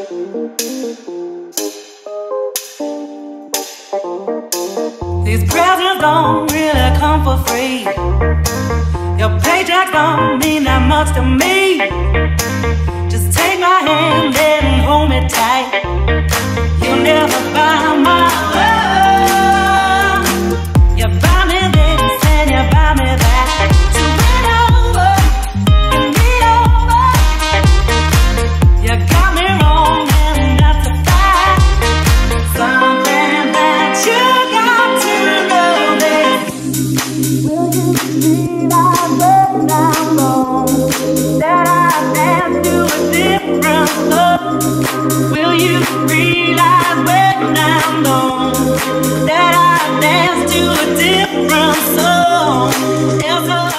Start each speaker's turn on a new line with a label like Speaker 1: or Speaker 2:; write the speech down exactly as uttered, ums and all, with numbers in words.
Speaker 1: These presents don't really come for free. Your paycheck don't mean that much to me. Just take my hand and hold me tight. You'll never buy my love. You buy me this and you buy me that. So win over and me over. You got me wrong and that's a fact. Something that you got to know is, will you realize when I'm gone that I dance to a different song? Will you realize when I'm gone that I dance to a different song?